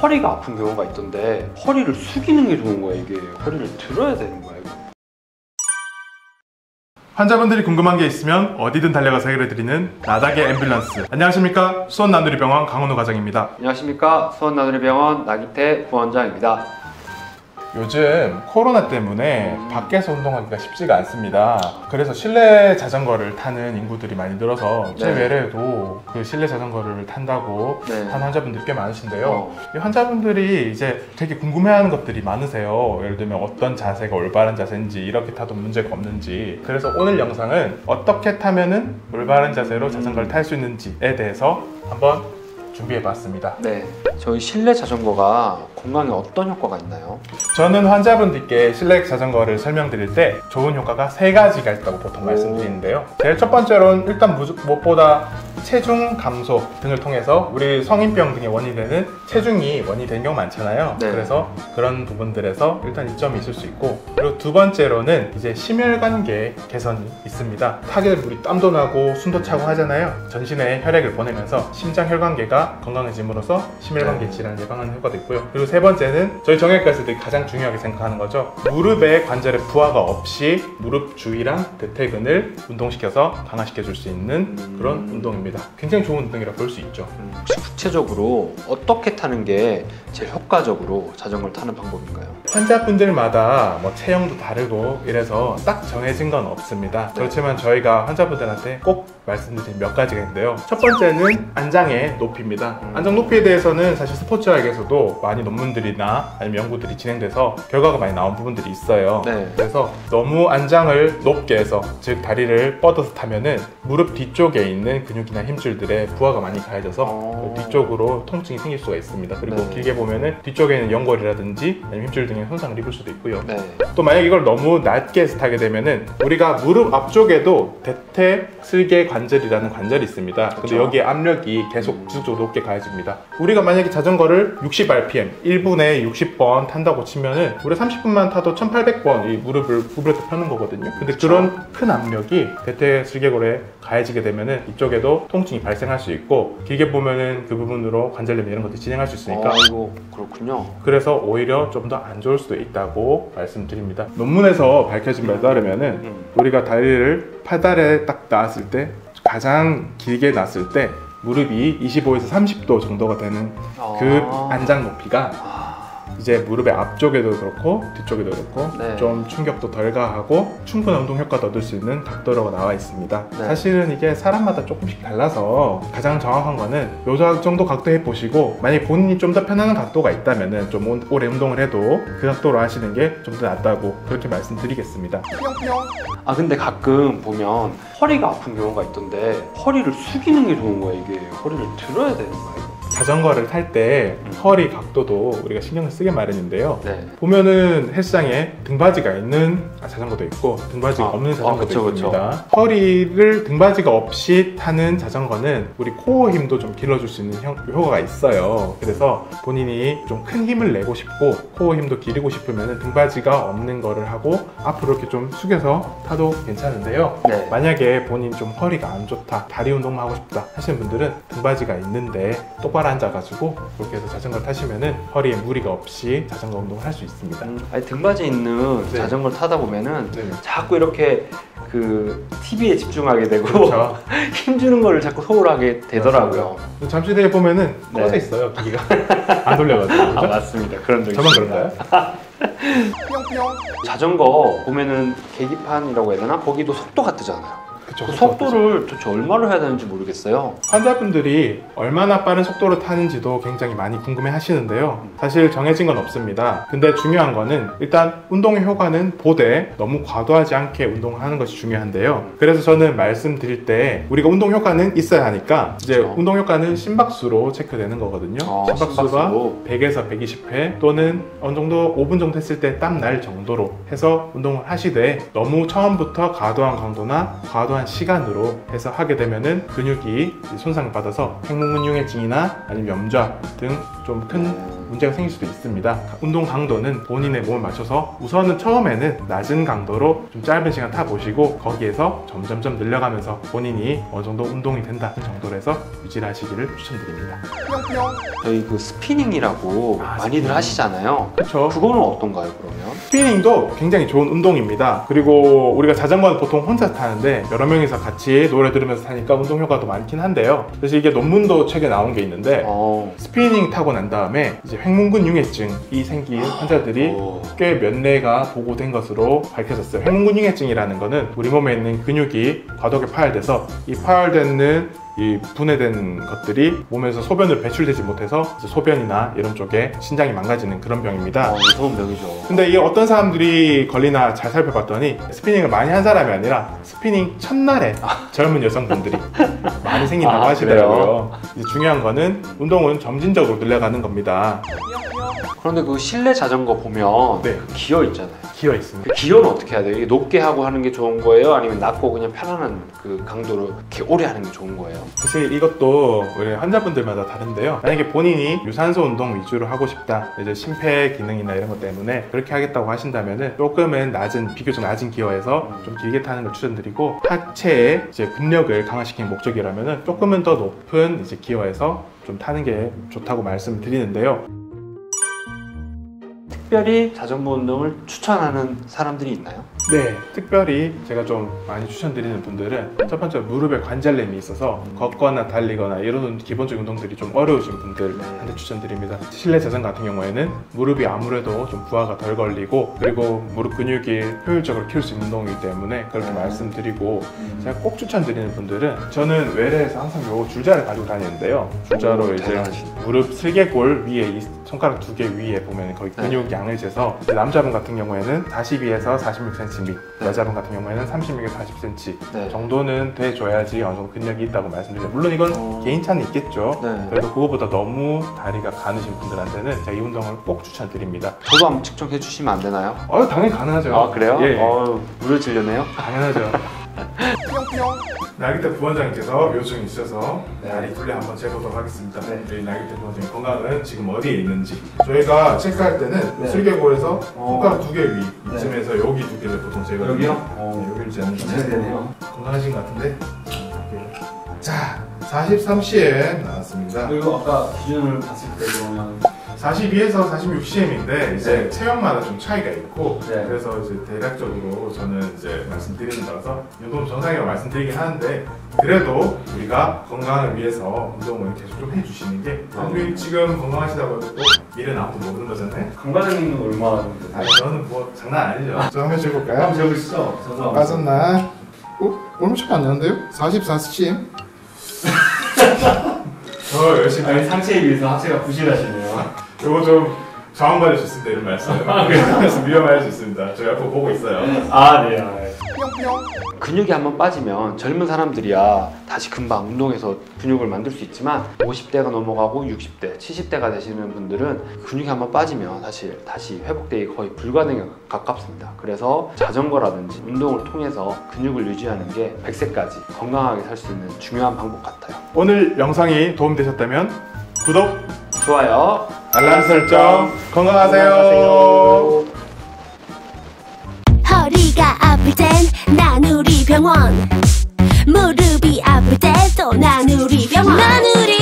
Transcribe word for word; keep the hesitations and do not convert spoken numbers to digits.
허리가 아픈 경우가 있던데 허리를 숙이는 게 좋은 거야, 이게? 허리를 들어야 되는 거야, 이거? 환자분들이 궁금한 게 있으면 어디든 달려가서 해결해드리는 나닥의 앰뷸런스. 안녕하십니까, 수원나누리병원 강원우 과장입니다. 안녕하십니까, 수원나누리병원 나기태 부원장입니다. 요즘 코로나 때문에 음. 밖에서 운동하기가 쉽지가 않습니다. 그래서 실내 자전거를 타는 인구들이 많이 늘어서 네. 제 외래에도 그 실내 자전거를 탄다고 네. 하는 환자분들이 꽤 많으신데요. 어. 이 환자분들이 이제 되게 궁금해하는 것들이 많으세요. 예를 들면 어떤 자세가 올바른 자세인지, 이렇게 타도 문제가 없는지. 그래서 오늘 영상은 어떻게 타면은 올바른 자세로 자전거를 탈 수 있는지에 대해서 한번 준비해봤습니다. 네, 저희 실내 자전거가 건강에 어떤 효과가 있나요? 저는 환자분들께 실내 자전거를 설명드릴 때 좋은 효과가 세 가지가 있다고 보통 말씀드리는데요. 제일 첫 번째로는 일단 무엇보다 체중 감소 등을 통해서 우리 성인병 등의 원인이 되는 체중이 원인이 되는 경우가 많잖아요. 네. 그래서 그런 부분들에서 일단 이점이 있을 수 있고, 그리고 두 번째로는 이제 심혈관계 개선이 있습니다. 타게 되면 우리 땀도 나고 숨도 차고 하잖아요. 전신에 혈액을 보내면서 심장 혈관계가 건강해짐으로써 심혈관계 질환 예방하는 효과도 있고요. 그리고 세 번째는 저희 정형외과에서도 가장 중요하게 생각하는 거죠. 무릎에 관절에 부하가 없이 무릎 주위랑 대퇴근을 운동시켜서 강화시켜 줄 수 있는 음... 그런 운동입니다. 굉장히 좋은 운동이라 볼 수 있죠. 음, 혹시 구체적으로 어떻게 타는 게 제일 효과적으로 자전거를 타는 방법인가요? 환자분들마다 뭐 체형도 다르고 이래서 딱 정해진 건 없습니다. 네. 그렇지만 저희가 환자분들한테 꼭 말씀드린 몇 가지가 있는데요. 첫 번째는 안장의 높이입니다. 음. 안장 높이에 대해서는 사실 스포츠학에서도 많이 논문들이나 아니면 연구들이 진행돼서 결과가 많이 나온 부분들이 있어요. 네. 그래서 너무 안장을 높게 해서, 즉 다리를 뻗어서 타면은 무릎 뒤쪽에 있는 근육이나 힘줄들에 부하가 많이 가해져서 오. 뒤쪽으로 통증이 생길 수가 있습니다. 그리고 네. 길게 보면은 뒤쪽에 있는 연골이라든지 아니면 힘줄 등에 손상을 입을 수도 있고요. 네. 또 만약 이걸 너무 낮게 해서 타게 되면은 우리가 무릎 앞쪽에도 대퇴슬개 관절이라는 관절이 있습니다. 그쵸? 근데 여기에 압력이 계속 지속적으로 높게 가해집니다. 우리가 만약에 자전거를 육십 알피엠, 일 분에 육십 번 탄다고 치면은 우리 삼십 분만 타도 천팔백 번 이 무릎을 구부려서 펴는 거거든요. 근데 그쵸? 그런 큰 압력이 대퇴슬개골에 가해지게 되면은 이쪽에도 통증이 발생할 수 있고, 길게 보면은 그 부분으로 관절염 이런 것들이 진행할 수 있으니까. 아이고, 그렇군요. 그래서 오히려 좀 더 안 좋을 수도 있다고 말씀드립니다. 논문에서 밝혀진 바에 따르면은 음. 우리가 다리를 팔다리에 딱 놨을 때, 가장 길게 놨을 때 무릎이 이십오에서 삼십 도 정도가 되는 그 아. 안장 높이가 아. 이제 무릎의 앞쪽에도 그렇고 뒤쪽에도 그렇고 네. 좀 충격도 덜 가하고 충분한 운동 효과도 얻을 수 있는 각도라고 나와 있습니다. 네. 사실은 이게 사람마다 조금씩 달라서 가장 정확한 거는 요 정도 각도 해보시고, 만약 본인이 좀 더 편안한 각도가 있다면 좀 오래 운동을 해도 그 각도로 하시는 게 좀 더 낫다고 그렇게 말씀드리겠습니다. 아, 근데 가끔 보면 허리가 아픈 경우가 있던데 허리를 숙이는 게 좋은 거야, 이게? 허리를 들어야 되는 거야? 자전거를 탈 때 음. 허리 각도도 우리가 신경을 쓰게 마련인데요. 네. 보면은 헬스장에 등받이가 있는 자전거도 있고 등받이가 아, 없는 자전거도 아, 그쵸, 있습니다. 그쵸. 허리를 등받이가 없이 타는 자전거는 우리 코어 힘도 좀 길러줄 수 있는 효과가 있어요. 그래서 본인이 좀 큰 힘을 내고 싶고 코어 힘도 기르고 싶으면 등받이가 없는 거를 하고 앞으로 이렇게 좀 숙여서 타도 괜찮은데요. 네. 만약에 본인 좀 허리가 안 좋다, 다리 운동만 하고 싶다 하시는 분들은 등받이가 있는데 똑바로 앉아가지고 그렇게 해서 자전거를 타시면은 허리에 무리가 없이 자전거 운동을 할 수 있습니다. 음, 아니, 등받이 있는 네. 자전거를 타다 보면은 네. 자꾸 이렇게 그 티비에 집중하게 되고 그렇죠. 힘주는 거를 자꾸 소홀하게 되더라고요. 맞습니다. 잠시 뒤에 보면은 네. 꺼져 있어요, 기기가. 안 돌려가지고. 아, 맞습니다. 그런 적이 저만 그런가요? 자전거 보면은 계기판이라고 해야 되나? 거기도 속도가 뜨잖아요. 그쵸, 그 속도를 도대체 얼마로 해야 되는지 모르겠어요. 환자분들이 얼마나 빠른 속도로 타는지도 굉장히 많이 궁금해 하시는데요. 사실 정해진 건 없습니다. 근데 중요한 거는 일단 운동의 효과는 보되 너무 과도하지 않게 운동을 하는 것이 중요한데요. 그래서 저는 말씀드릴 때 우리가 운동 효과는 있어야 하니까 이제 그렇죠. 운동 효과는 심박수로 체크되는 거거든요. 아, 심박수가 심박수로? 백에서 백이십 회 또는 어느 정도 오 분 정도 했을 때 땀 날 정도로 해서 운동을 하시되, 너무 처음부터 과도한 강도나 과도한 시간으로 해서 하게 되면은 근육이 손상을 받아서 행문근육해증이나 아니면 염좌 등 좀 큰 문제가 생길 수도 있습니다. 운동 강도는 본인의 몸을 맞춰서 우선은 처음에는 낮은 강도로 좀 짧은 시간 타보시고 거기에서 점점점 늘려가면서 본인이 어느 정도 운동이 된다는 정도로 해서 유지를 하시기를 추천드립니다. 저희 그 스피닝이라고 아, 많이들 스피닝. 하시잖아요. 그렇죠. 그거는 어떤가요, 그러면? 스피닝도 굉장히 좋은 운동입니다. 그리고 우리가 자전거는 보통 혼자 타는데 여러 명이서 같이 노래 들으면서 타니까 운동 효과도 많긴 한데요. 그래서 이게 논문도 최근에 나온 게 있는데 어. 스피닝 타고 난 다음에 이제 횡문근 융해증이 생긴 환자들이 오. 꽤 몇 내가 보고된 것으로 밝혀졌어요. 횡문근 융해증이라는 거는 우리 몸에 있는 근육이 과도하게 파열돼서 이 파열되는 이 분해된 것들이 몸에서 소변으로 배출되지 못해서 이제 소변이나 이런 쪽에 신장이 망가지는 그런 병입니다. 어, 무서운 병이죠. 근데 이게 어떤 사람들이 걸리나 잘 살펴봤더니 스피닝을 많이 한 사람이 아니라 스피닝 첫날에 젊은 여성분들이 많이 생긴다고 아, 하시더라고요. 이제 중요한 거는 운동은 점진적으로 늘려가는 겁니다. 그런데 그 실내 자전거 보면 네. 그 기어 있잖아요. 기어 있습니다. 그 기어는 어떻게 해야 돼요? 이게 높게 하고 하는 게 좋은 거예요? 아니면 낮고 그냥 편안한 그 강도로 이렇게 오래 하는 게 좋은 거예요? 사실 이것도 우리 환자분들마다 다른데요. 만약에 본인이 유산소 운동 위주로 하고 싶다, 이제 심폐 기능이나 이런 것 때문에 그렇게 하겠다고 하신다면은 조금은 낮은, 비교적 낮은 기어에서 좀 길게 타는 걸 추천드리고, 하체의 이제 근력을 강화시키는 목적이라면은 조금은 더 높은 이제 기어에서 좀 타는 게 좋다고 말씀을 드리는데요. 특별히 자전거 운동을 추천하는 사람들이 있나요? 네, 특별히 제가 좀 많이 추천드리는 분들은 첫 번째로 무릎에 관절염이 있어서 걷거나 달리거나 이런 기본적인 운동들이 좀 어려우신 분들한테 추천드립니다. 실내 자전거 같은 경우에는 무릎이 아무래도 좀 부하가 덜 걸리고, 그리고 무릎 근육이 효율적으로 키울 수 있는 운동이기 때문에 그렇게 음. 말씀드리고, 제가 꼭 추천드리는 분들은, 저는 외래에서 항상 요 줄자를 가지고 다니는데요. 줄자로 오, 이제 대단하시네. 무릎 슬개골 위에, 이 손가락 두 개 위에 보면 거기 근육 네. 양을 재서, 남자분 같은 경우에는 사십이에서 사십육 센티미터, 네. 여자분 같은 경우에는 삼십육에서 사십 센티미터 네. 정도는 돼줘야지 어느 정도 근력이 있다고 말씀드려요. 물론 이건 어. 개인 차는 있겠죠. 네. 그래도 그거보다 너무 다리가 가느신 분들한테는 제가 이 운동을 꼭 추천드립니다. 저도 한번 측정해 주시면 안 되나요? 어, 당연히 가능하죠. 아 그래요? 예, 어, 무료질려네요? 당연하죠. 날개태 부원장님께서 요청이 있어서 다리 둘레 한번 재보도록 하겠습니다. 네. 저희 날개태 부원장님 건강은 지금 어디에 있는지 저희가 체크할 때는 네. 슬개골에서 어. 손가락 두 개 위 네. 이쯤에서 여기 두 개를 보통 재거든요. 여기요? 네, 어. 여기를 재는 잘 되네요. 건강하신 것 같은데. 자, 사십삼 씨엠 나왔습니다. 그리고 아까 기준을 봤을 때 보면 사십이에서 사십육 씨엠인데 이제 네. 체형마다 좀 차이가 있고, 네. 그래서 이제 대략적으로 저는 이제 말씀드리는 거라서 이 정도는 정상이라고 말씀드리긴 하는데, 그래도 우리가 건강을 위해서 운동을 계속 좀 해주시는 게, 우리 지금 건강하시다고 해도 미래는 아무도 모르는 거잖아요. 강반장님은 얼마나 아, 저는 뭐 장난 아니죠. 저 한번 재볼까요? 한번 재보시죠. 저도 빠졌나? 어? 얼마 차이 안 나는데요? 사십사 씨엠? 더 열심히 아니, 상체에 비해서 하체가 부실하시네요. 이거 좀 저항받을 수 있습니다, 이런 말씀. 그래서 위험할 수 있습니다. 저 옆에 보고 있어요. 아, 네. 아, 네. 근육이 한번 빠지면 젊은 사람들이야 다시 금방 운동해서 근육을 만들 수 있지만 오십 대가 넘어가고 육십 대, 칠십 대가 되시는 분들은 근육이 한번 빠지면 사실 다시 회복되기 거의 불가능에 가깝습니다. 그래서 자전거라든지 운동을 통해서 근육을 유지하는 게 백 세까지 건강하게 살 수 있는 중요한 방법 같아요. 오늘 영상이 도움되셨다면 구독, 좋아요, 알람 설정, 건강하세요. 건강하세요. 허리가 아플 땐 난 우리 병원, 무릎이 아플 땐 또 난 우리 병원, 난 우리